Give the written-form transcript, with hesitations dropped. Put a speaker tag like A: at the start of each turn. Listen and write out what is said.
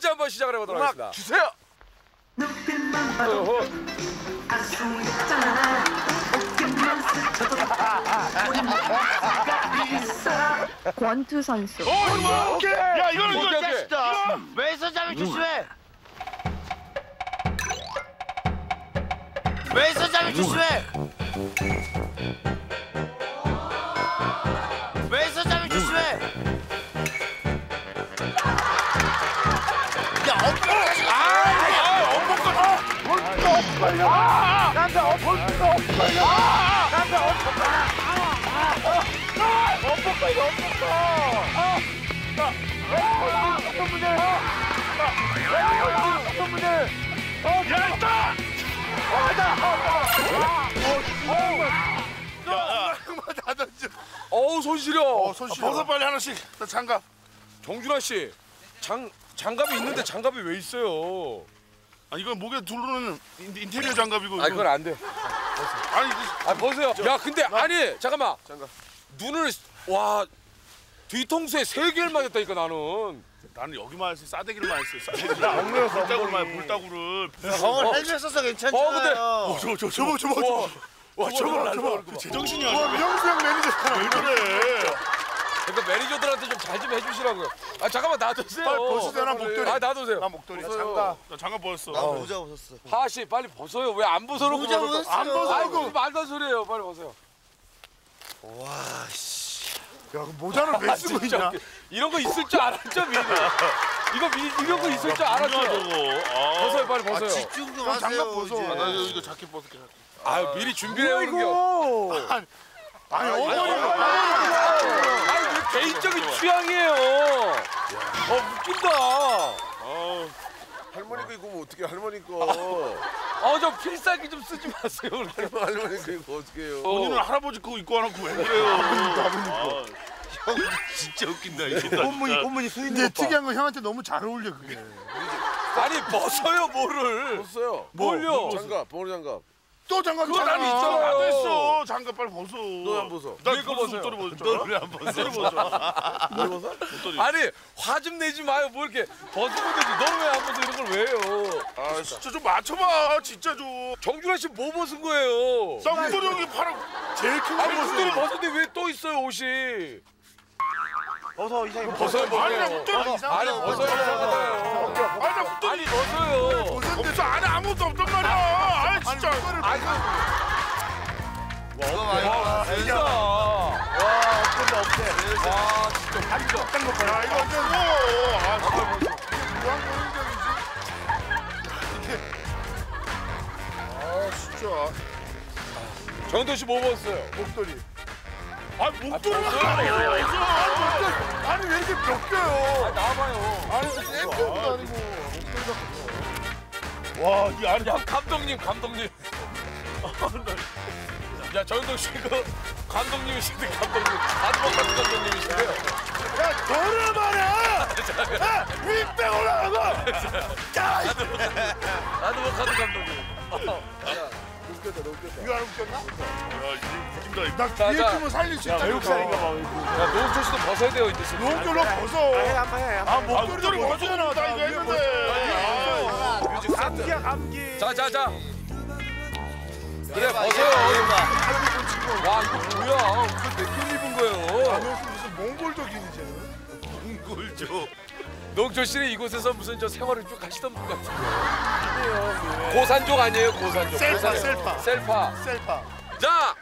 A: 번째 한번 시작을 해보도록 하겠습니다.
B: 주세요.
C: 권투 선수.
B: 오케이. 야 이거는 이거
A: 오케이.
B: 자식아. 왼손 잡이 조심해. 왼손 잡이 조심해. 왼손 잡이 조심해. 야 엎어까지. 남자 엎어까지. 남자
A: 어우 손 시려.
B: 벗어 빨리 하나씩. 나 장갑.
A: 정준하 씨, 장갑이 있는데 장갑이 왜 있어요?
B: 아 이건 목에 두르는 인테리어 장갑이고.
A: 아 그건 안 돼.
B: 아니
A: 아 벗으세요. 야 근데 아니 잠깐만. 눈을 와 뒤통수에 3개를 맞았다니까 나는.
B: 나는 여기만 했어. 싸대기를만 했어. 싸대기를. 불따구를 불따구를.
D: 병을 해주셨어서 괜찮잖아요.
B: 저거. 와 저걸 날라. 제정신이 아니야. 명수 형 매니저잖아. 왜 그래?
A: 그러니까 매니저들한테 좀 잘 좀 해주시라고요. 아 잠깐만 놔두세요.
B: 빨리 벗으세요. 나 목도리.
A: 아 놔두세요.
B: 나 목도리.
A: 벗어요.
B: 나 장갑 벗었어.
D: 나 모자 벗었어.
A: 하하 씨 빨리 벗어요. 왜 안 벗어놓고
D: 모자
A: 그러는 거야?
D: 벗었어요.
A: 안 벗어놓고 말도 안 소리예요. 빨리 벗어요.
D: 와 씨.
B: 야, 그 모자는 왜 쓰고
A: 진짜
B: 있냐?
A: 웃겨. 이런 거 있을 줄 알았죠 미리. 이런 거 있을 줄 알았죠. 벗어요 빨리 벗어요.
D: 집중 좀
B: 형
D: 하세요.
B: 장갑 벗어.
D: 이제.
B: 나 이거 자켓 벗을게.
A: 아 미리 준비해 오는 게.
B: 아니 어머니.
A: 아니 왜 개인적인 취향이에요. 웃긴다.
E: 할머니 거 입으면 어떡해 할머니 거.
A: 저 필살기 좀 쓰지 마세요.
E: 할머니 거 입고 어떡해요.
B: 본인은 할아버지 거 입고 와놓고 왜 그래요? 형 진짜 웃긴다 이거.
D: 꽃무늬 수인
F: 근데 특이한 건 형한테 너무 잘 어울려 그게.
A: 아니 벗어요 뭐를.
E: 벗어요.
A: 뭘요?
E: 장갑 봉오리 장갑.
B: 또 장갑
A: 그거 나는 있잖아요.
B: 나도 했어. 장갑 빨리 벗어.
E: 너 안 벗어.
B: 나
A: 왜 그거
B: 그거
A: 벗어요?
B: 목도리 벗었잖아. 너왜안 벗어?
E: 너 벗어?
B: 목도리.
A: 아니 화 좀 내지 마요. 뭐 이렇게 벗으면 되지. 너는 왜 안 벗어 이런 걸 왜 해요?
B: 아 진짜 좀 맞춰봐. 진짜 좀.
A: 정준하 씨 뭐 벗은 거예요?
B: 나 목도리 형이 파랑 제일 큰 거
A: 아니 목도리
B: 벗어.
A: 벗었는데 왜 또 있어요 옷이?
D: 벗어 이상해.
A: 벗어요
B: 아니 나
A: 벗어요.
B: 목도리 이상해.
A: 아니 벗어요 이상하다요.
B: 아니 나 목도리
A: 아니 벗어요.
B: 없어. 안에 아무것도 없단 말이야. 아니 진짜.
A: 아니
D: 이거 많이
A: 와
D: 벗어.
A: 진짜.
D: 와 없던데 없대.
A: 와 진짜 한적
B: 야 이거 어째 뭐. 아 진짜. 아 진짜.
A: 정도 씨 뭐 벗었어요?
B: 목도리. 아 목도리가
A: 벗어요.
B: 없어.
F: 아니 왜 이렇게 벗겨요?
A: 나와봐요.
F: 아니 셀프도 아니고.
B: 와, 이 안에
A: 야 감독님. 야 정동 씨 그 감독님이신데 감독님 아드보카트 감독님이신데요.
B: 야 너를 말이야. 윗배 올라가고.
A: 아드보카트 감독님.
F: 이거 안 웃겼나?
B: 야 이게 웃긴다.
F: 나
A: 자,
F: 뒤에
A: 자.
F: 팀은 살릴 수 있다.
D: 외국산인가 봐.
A: 야 노홍철 씨도 벗어야 돼요 이제 지금.
F: 목도리 벗어.
D: 한번 해.
F: 아
B: 목도리
F: 목도리
B: 벗어잖아.
F: 벗잖아.
B: 나 이거 했는데.
D: 감기야 감기.
A: 자. 그래 벗어요. 와 이거 뭐야? 무슨 몇개 입은 거예요?
F: 무슨 몽골적인 이제는.
B: 꿀죠.
A: 노홍철 씨는 이곳에서 무슨 저 생활을 쭉 하시던 분 같은데. 고산족 아니에요 고산족.
F: 셀파,
A: 고산족.
F: 셀파.
A: 셀파.
F: 셀파.
A: 자